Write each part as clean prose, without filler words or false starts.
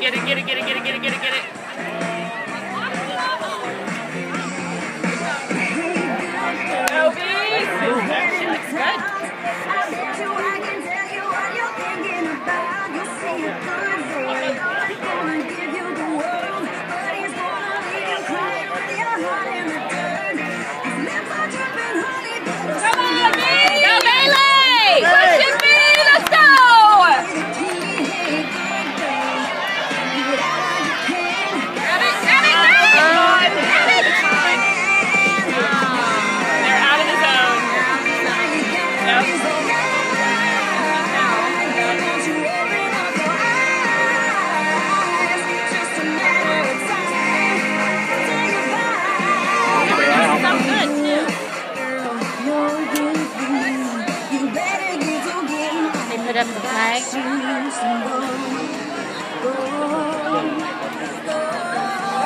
get it, get it, get it, get it, get it, get it, get it. She looks good. Put up the flag.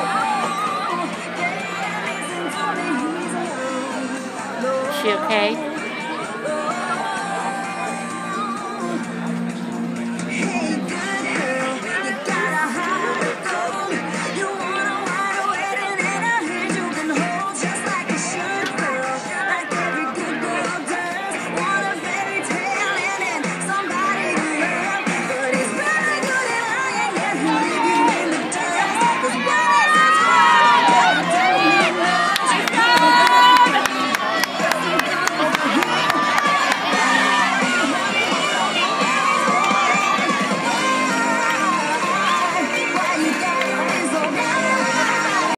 Is she okay?